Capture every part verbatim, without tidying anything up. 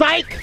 Spike!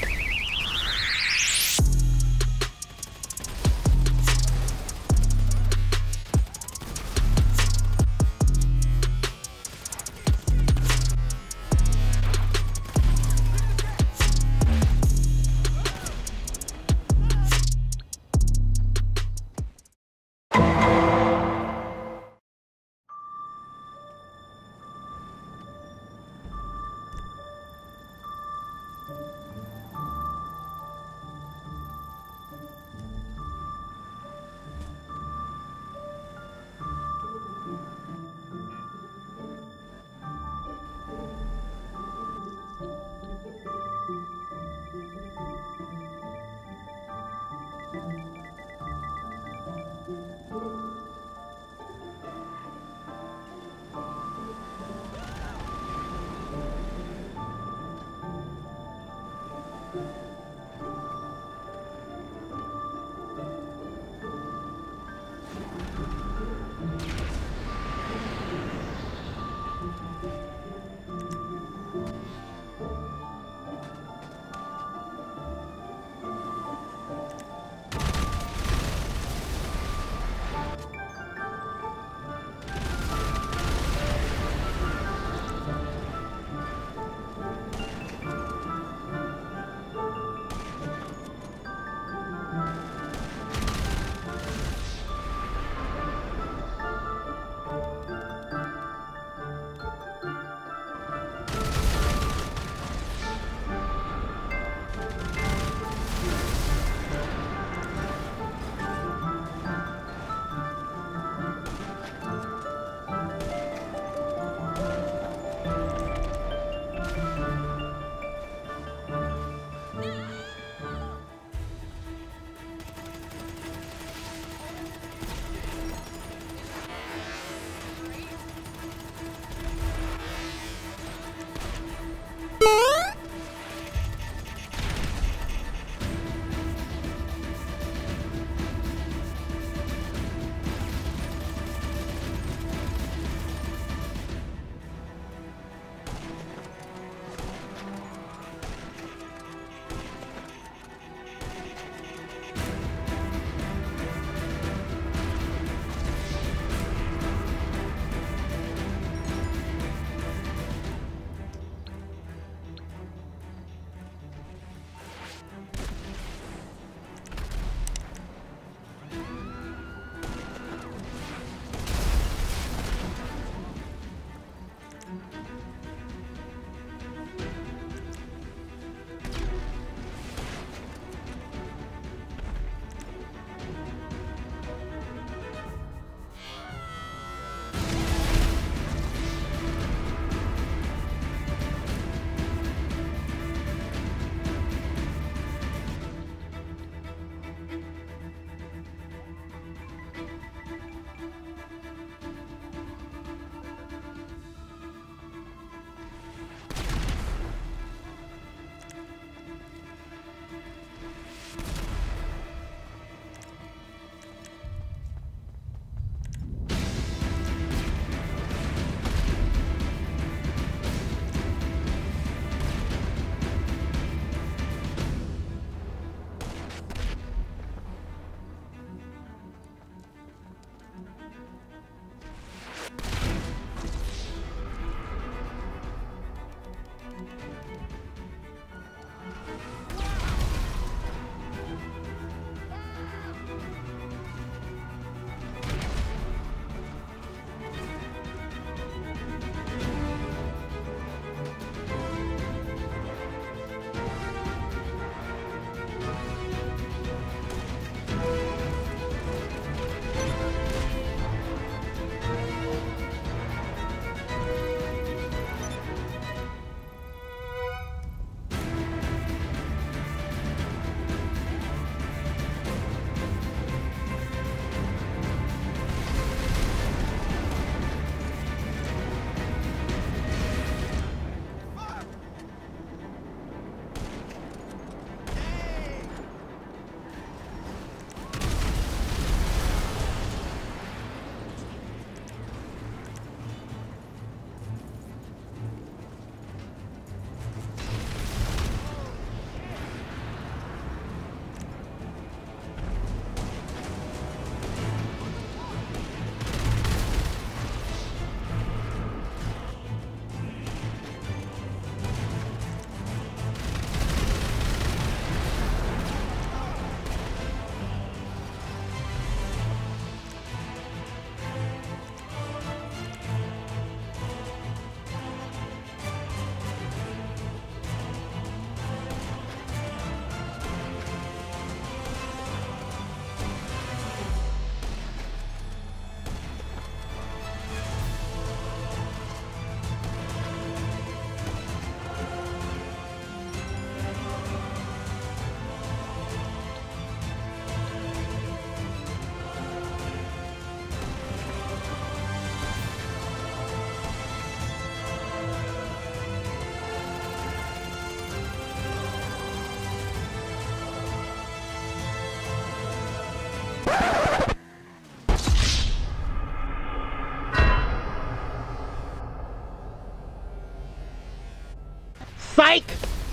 Mike!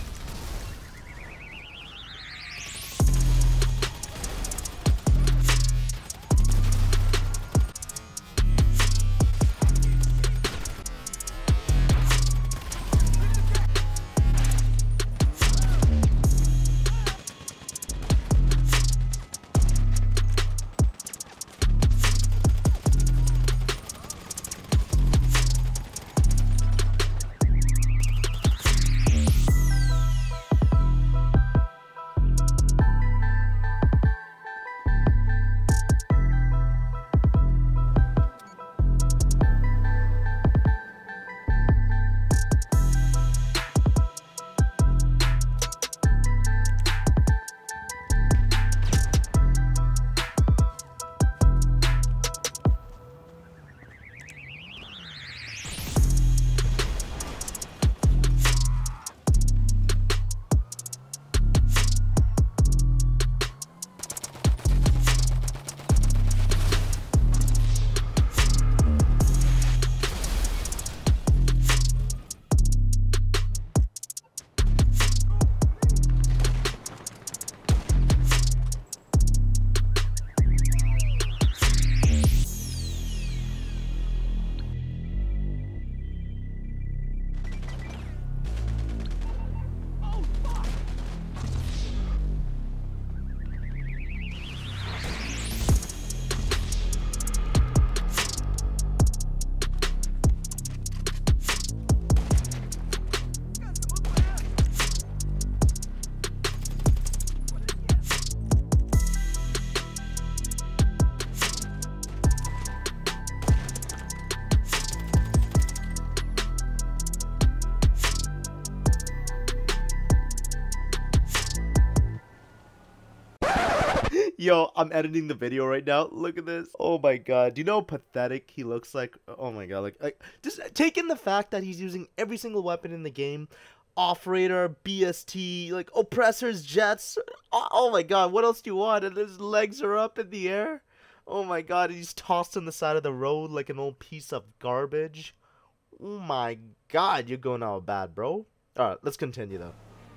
Yo, I'm editing the video right now. Look at this. Oh my god. Do you know how pathetic he looks like? Oh my god. Like, like just take in the fact that he's using every single weapon in the game. Off radar, B S T, like oppressors, jets. Oh, oh my god, what else do you want? And his legs are up in the air. Oh my god, he's tossed on the side of the road like an old piece of garbage. Oh my god, you're going out bad, bro. Alright, let's continue though.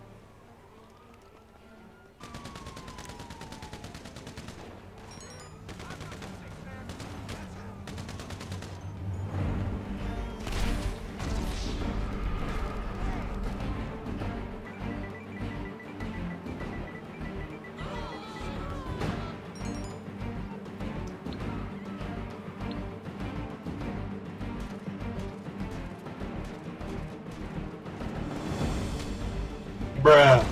Bruh.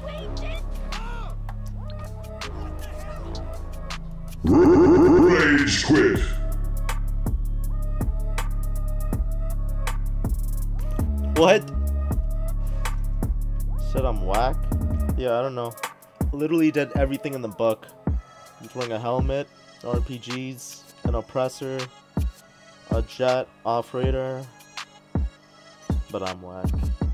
Rage quit. What? Said I'm whack? Yeah, I don't know. Literally did everything in the book. Including a helmet, R P Gs, an oppressor, a jet, operator. But I'm whack.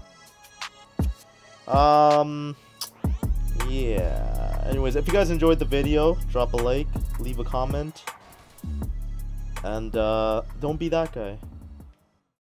Um... Yeah. Anyways, if you guys enjoyed the video, drop a like, leave a comment. And, uh, don't be that guy.